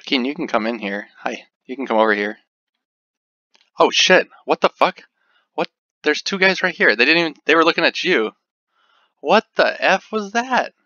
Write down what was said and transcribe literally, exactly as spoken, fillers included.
Keen, you can come in here. Hi, you can come over here. Oh shit! What the fuck? What? There's two guys right here. They didn't even. They were looking at you. What the f was that?